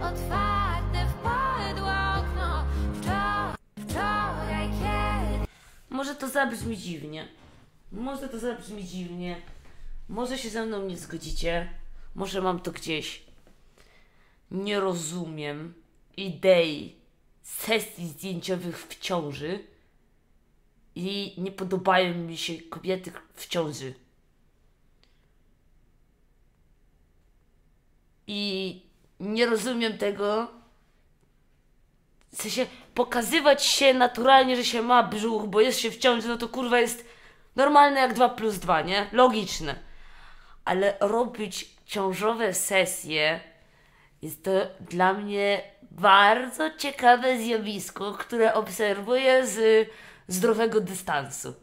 otwarte wpadło okno. Wczoraj kiedy... Może to zabrzmi dziwnie. Może to zabrzmi dziwnie. Może się ze mną nie zgodzicie. Może mam to gdzieś. Nie rozumiem idei sesji zdjęciowych w ciąży i nie podobają mi się kobiety w ciąży. I nie rozumiem tego. W sensie pokazywać się naturalnie, że się ma brzuch, bo jest się w ciąży, no to kurwa jest normalne jak 2+2, nie? Logiczne. Ale robić ciążowe sesje jest to dla mnie bardzo ciekawe zjawisko, które obserwuję z zdrowego dystansu.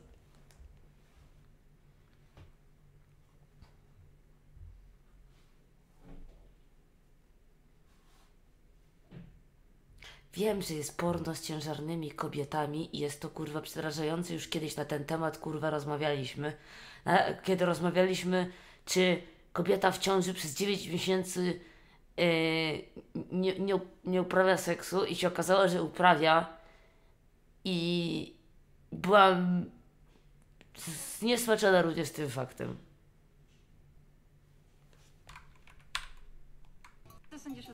Wiem, że jest porno z ciężarnymi kobietami i jest to kurwa przerażające. Już kiedyś na ten temat kurwa rozmawialiśmy. Kiedy rozmawialiśmy, czy kobieta w ciąży przez 9 miesięcy nie uprawia seksu i się okazało, że uprawia i byłam zniesmaczona również tym faktem. Co sądzisz